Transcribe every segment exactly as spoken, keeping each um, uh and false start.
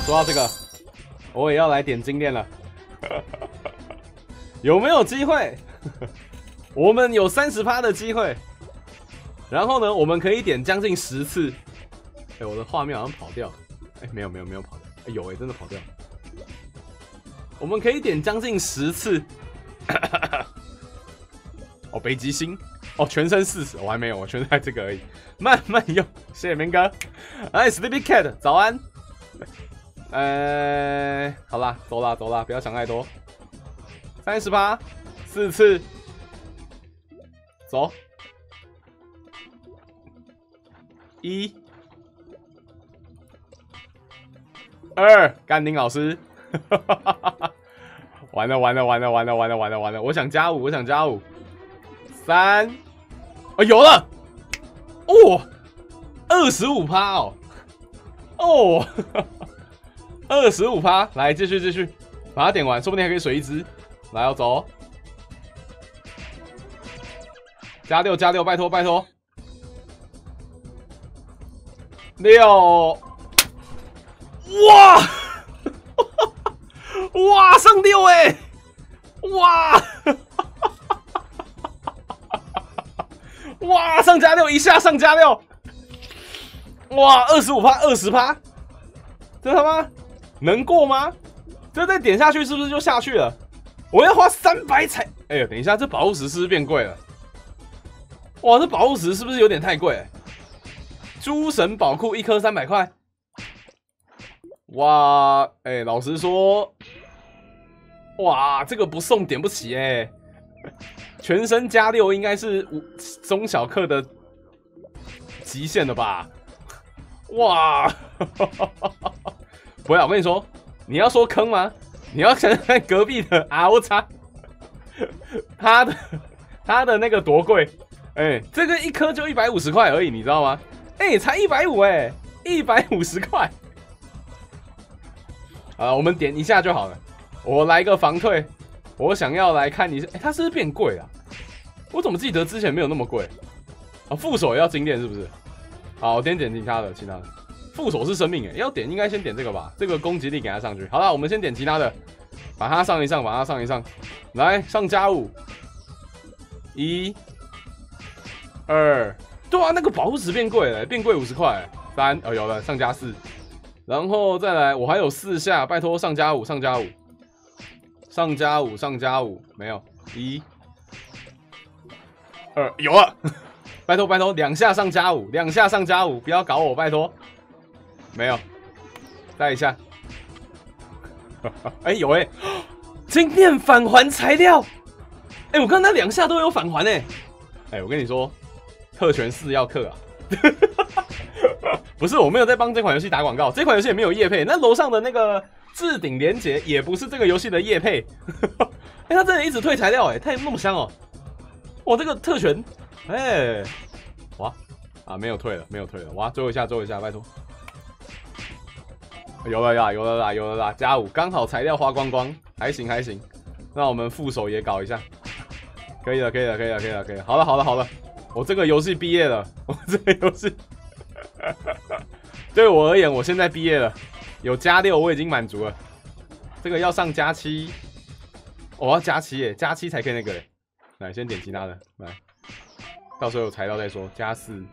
说到这个，我也要来点精炼了，有没有机会？我们有 百分之三十 的机会，然后呢，我们可以点将近十次。哎、欸，我的画面好像跑掉了，哎、欸，没有没有没有跑掉，哎、欸、有哎、欸，真的跑掉了。我们可以点将近十次。哦，北极星，哦，全身四十，我还没有，我全在这个而已，慢慢用。谢谢明哥，哎 ，Sleepy Cat， 早安。呃，好啦，走啦走啦，不要想太多。三十八，四次，走。一、二，甘宁老师，完了完了完了完了完了完了完了！我想加五，我想加五。三，哦，有了，哦，二十五趴哦，哦。二十五趴，来继续继续，把它点完，说不定还可以水一只。来，要走，加六加六，拜托拜托，六，哇，哇，上六哎、欸，哇，哇，上加六，一下上加六，哇，二十五趴，二十趴，这他妈！能过吗？这再点下去是不是就下去了？我要花三百才……哎呦，等一下，这保护石是不是变贵了？哇，这保护石是不是有点太贵、欸？诸神宝库一颗三百块。哇，哎、欸，老实说，哇，这个不送点不起哎、欸。全身加六应该是中小克的极限了吧？哇！不要，我跟你说，你要说坑吗？你要想想看隔壁的啊，我操，他的他的那个多贵？哎、欸，这个一颗就一百五十块而已，你知道吗？哎、欸，才一百五哎，一百五十块。啊，我们点一下就好了。我来个防退，我想要来看一下，哎、欸，它是不是变贵了？我怎么记得之前没有那么贵？啊，副手也要精炼是不是？好，我先点其他的，其他的。副手是生命诶，要点应该先点这个吧，这个攻击力给它上去。好了，我们先点其他的，把它上一上，把它上一上，来上加五，一、二，对啊，那个保护石变贵了，变贵五十块，三，哦有了，上加四，然后再来，我还有四下，拜托上加五，上加五，上加五，上加五，没有，一、二，有了，拜托拜托，两下上加五，两下上加五，不要搞我，拜托。没有，再一下。哎、欸，有哎、欸，精炼返还材料。哎、欸，我刚才两下都有返还哎、欸。哎、欸，我跟你说，特权四要氪啊。不是，我没有在帮这款游戏打广告，这款游戏也没有业配。那楼上的那个置顶连结也不是这个游戏的业配。哎、欸，他真的一直退材料哎、欸，他那么香哦。哇，这个特权，哎、欸，哇啊，没有退了，没有退了。哇，最后一下，最后一下，拜托。有了啦，有了啦，有了啦，加五，刚好材料花光光，还行还行。那我们副手也搞一下，可以了，可以了，可以了，可以了，可以了。好了，好了，好了，我这个游戏毕业了，我这个游戏对我而言，我现在毕业了，有加六我已经满足了。这个要上加七，我、哦、要加七耶，加七才可以那个耶。来，先点其他的，来，到时候有材料再说。加四，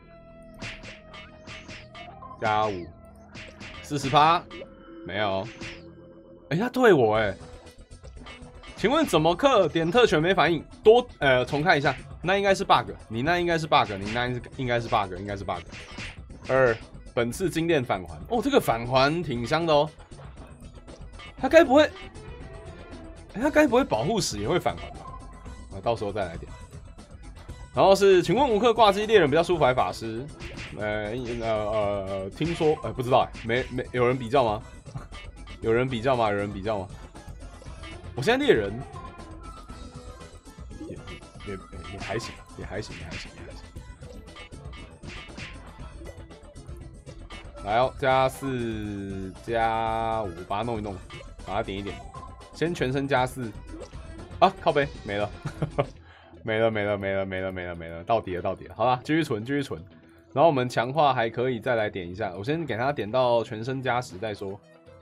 加五。四十趴，没有。哎、欸，他对我哎、欸，请问怎么氪点特权没反应？多呃，重看一下，那应该是 bug， 你那应该是 bug， 你那应该是 bug， 应该是 bug。二，本次精炼返还，哦，这个返还挺香的哦。他该不会，欸、他该不会保护石也会返还吧？啊，到时候再来点。然后是，请问无氪挂机猎人比较舒服还是法师？呃呃呃，听说呃不知道哎，没没有人比较吗？有人比较吗？有人比较吗？我现在猎人也也也也还行，也还行，也还行，也还行。来哦，加四加五，把它弄一弄，把它点一点，先全身加四啊，靠背没了。没了没了没了没了没了没了，到底了到底了，好啦，继续存继续存，然后我们强化还可以再来点一下，我先给他点到全身加十再说。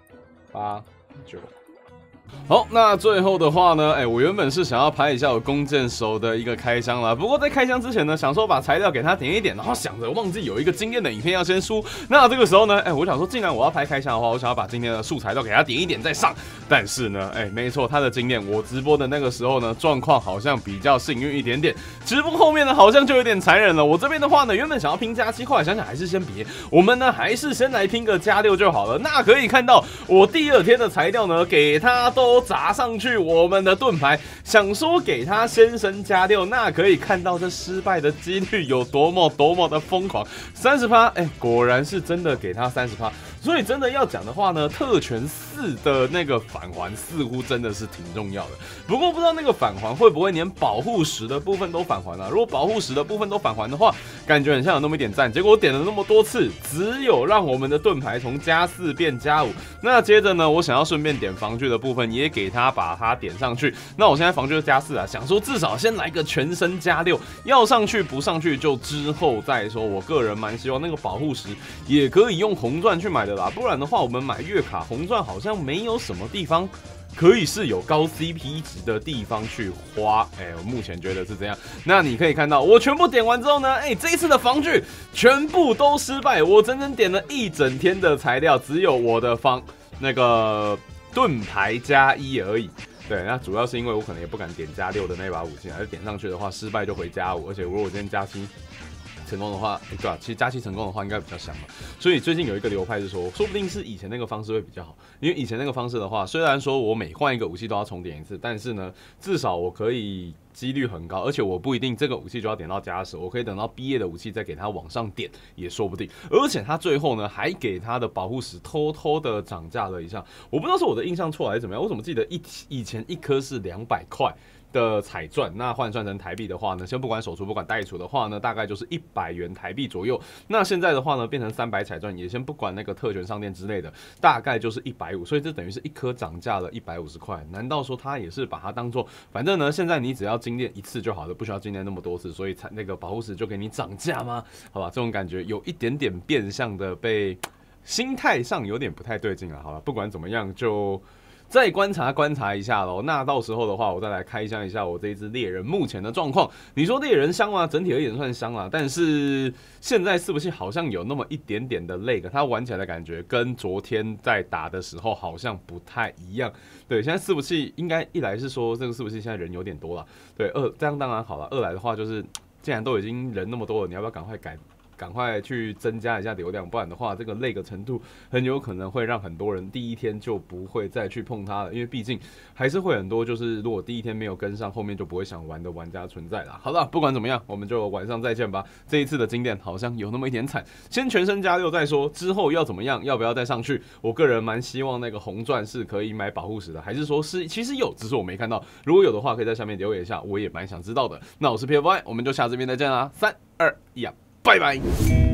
八九。好，那最后的话呢，哎、欸，我原本是想要拍一下我弓箭手的一个开箱啦，不过在开箱之前呢，想说把材料给他点一点，然后想着忘记有一个今天的影片要先输，那这个时候呢，哎、欸，我想说，既然我要拍开箱的话，我想要把今天的素材都给他点一点再上，但是呢，哎、欸，没错，他的经验，我直播的那个时候呢，状况好像比较幸运一点点，直播后面呢好像就有点残忍了。我这边的话呢，原本想要拼加七，后来想想还是先别，我们呢还是先来拼个加六就好了。那可以看到我第二天的材料呢，给他都砸上去我们的盾牌，想说给他先升加六，那可以看到这失败的几率有多么多么的疯狂，三十趴，哎，果然是真的给他三十趴。所以真的要讲的话呢，特权四的那个返还似乎真的是挺重要的。不过不知道那个返还会不会连保护石的部分都返还啊？如果保护石的部分都返还的话，感觉很像有那么一点赞。结果我点了那么多次，只有让我们的盾牌从加四变加五。那接着呢，我想要顺便点防具的部分，也给他把它点上去。那我现在防具就加四啊，想说至少先来个全身加六，要上去不上去就之后再说。我个人蛮希望那个保护石也可以用红钻去买的啦，不然的话我们买月卡红钻好像没有什么地方可以是有高 C P 值的地方去花，哎、欸，我目前觉得是这样。那你可以看到，我全部点完之后呢，哎、欸，这一次的防具全部都失败，我整整点了一整天的材料，只有我的防那个盾牌加一而已。对，那主要是因为我可能也不敢点加六的那把武器，还是点上去的话失败就回加五，而且如果我今天加七成功的话，欸、对啊，其实加七成功的话应该比较香嘛。所以最近有一个流派是说，说不定是以前那个方式会比较好，因为以前那个方式的话，虽然说我每换一个武器都要重点一次，但是呢，至少我可以几率很高，而且我不一定这个武器就要点到加十，我可以等到毕业的武器再给它往上点，也说不定。而且他最后呢，还给他的保护石偷偷的涨价了一下，我不知道是我的印象错还是怎么样，我怎么记得一以前一颗是两百块。的彩钻，那换算成台币的话呢，先不管手出不管代出的话呢，大概就是一百元台币左右。那现在的话呢，变成三百彩钻，也先不管那个特权商店之类的，大概就是一百五，所以这等于是一颗涨价了一百五十块。难道说他也是把它当做，反正呢，现在你只要精炼一次就好了，不需要精炼那么多次，所以那个保护石就给你涨价吗？好吧，这种感觉有一点点变相的被心态上有点不太对劲了。好了，不管怎么样就。再观察观察一下咯，那到时候的话，我再来开箱一下我这一只猎人目前的状况。你说猎人香吗？整体而言算香啦，但是现在是不是好像有那么一点点的lag？它玩起来的感觉跟昨天在打的时候好像不太一样。对，现在伺服器应该一来是说这个伺服器现在人有点多了，对，二这样当然好了。二来的话就是，既然都已经人那么多了，你要不要赶快改？赶快去增加一下流量，不然的话，这个累的程度很有可能会让很多人第一天就不会再去碰它了，因为毕竟还是会很多，就是如果第一天没有跟上，后面就不会想玩的玩家存在啦。好了，不管怎么样，我们就晚上再见吧。这一次的经典好像有那么一点惨，先全身加六再说，之后要怎么样，要不要再上去？我个人蛮希望那个红钻是可以买保护石的，还是说是其实有，只是我没看到。如果有的话，可以在下面留言一下，我也蛮想知道的。那我是 P F Y， 我们就下次片再见啦，三二一啊！拜拜。